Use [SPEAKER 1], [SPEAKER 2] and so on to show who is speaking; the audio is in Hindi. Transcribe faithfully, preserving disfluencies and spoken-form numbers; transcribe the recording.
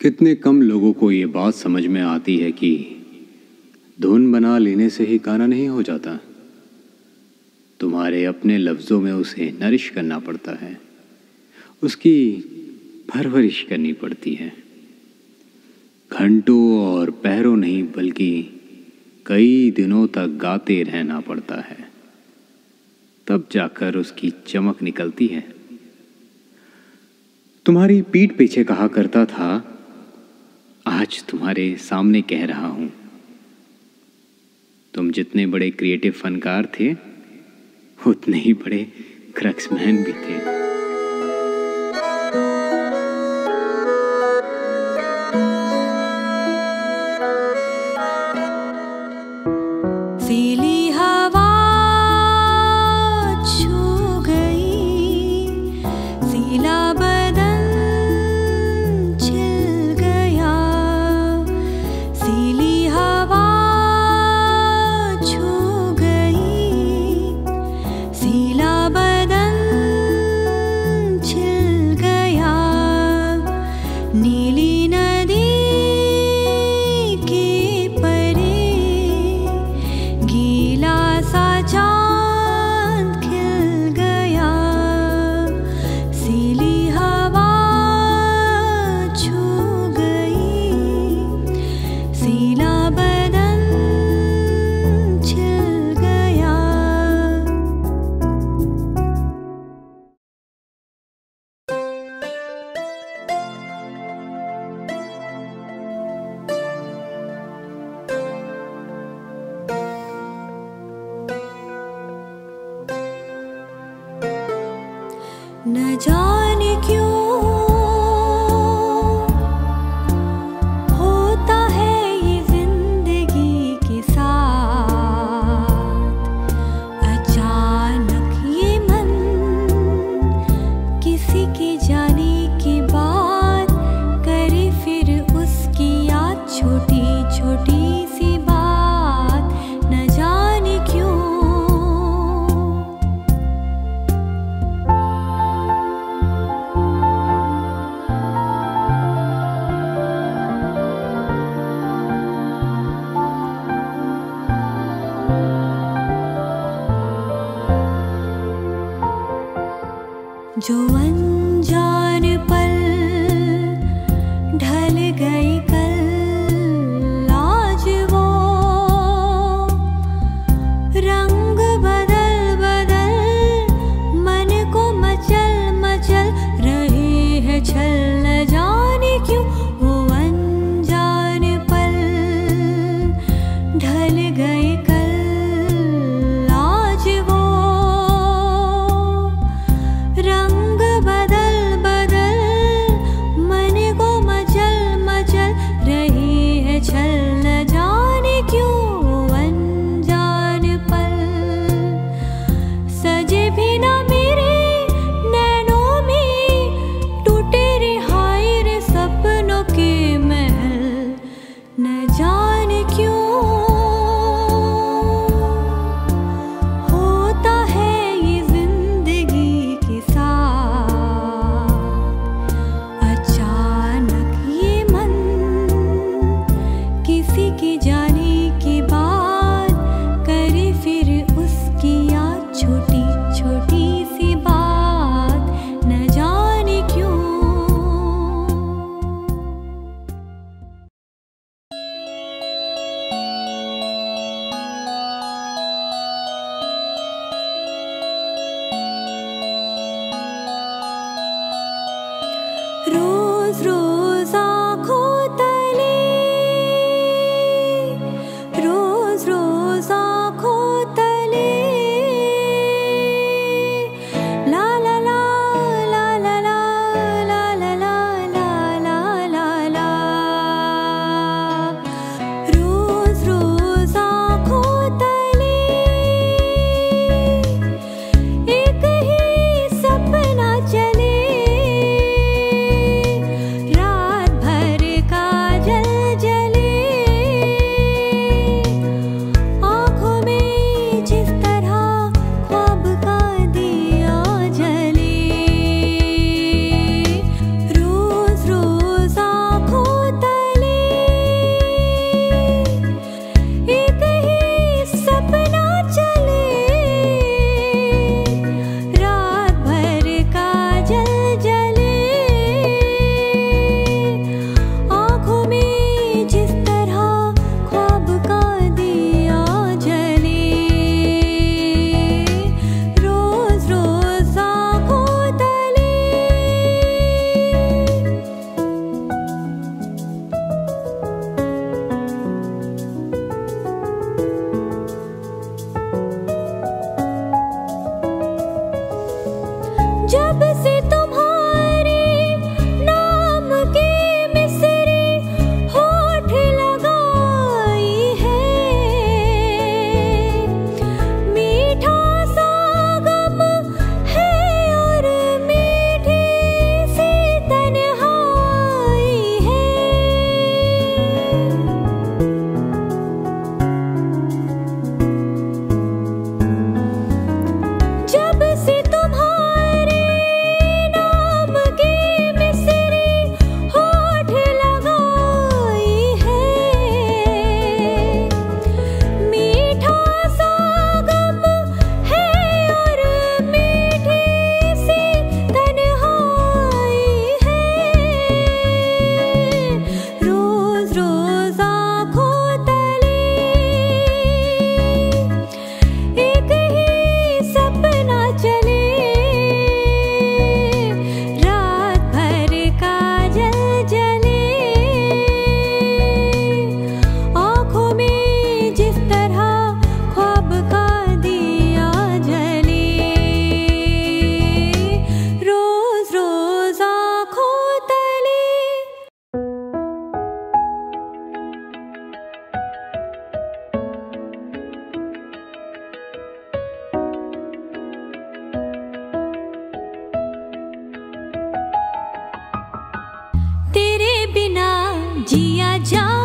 [SPEAKER 1] कितने कम लोगों को ये बात समझ में आती है कि धुन बना लेने से ही गाना नहीं हो जाता। तुम्हारे अपने लफ्ज़ों में उसे नरिश करना पड़ता है, उसकी परवरिश करनी पड़ती है। घंटों और पहरों नहीं बल्कि कई दिनों तक गाते रहना पड़ता है, तब जाकर उसकी चमक निकलती है। तुम्हारी पीठ पीछे कहा करता था, आज तुम्हारे सामने कह रहा हूं। तुम जितने बड़े क्रिएटिव फनकार थे, उतने ही बड़े क्रक्समैन भी थे।
[SPEAKER 2] न जाने क्यों होता है ये जिंदगी के साथ, अचानक ये मन किसी के जाने के बाद करे फिर उसकी याद, छोटी छोटी सी बात, न जाने क्यों। जो अनजान पल ढल गए कल, आज वो रंग बदल बदल मन को मचल मचल रहे है छल, न जाने क्यों। वो अनजान पल ढल गए कल, आज वो रंग बदल बदल मन को मचल मचल जिया जा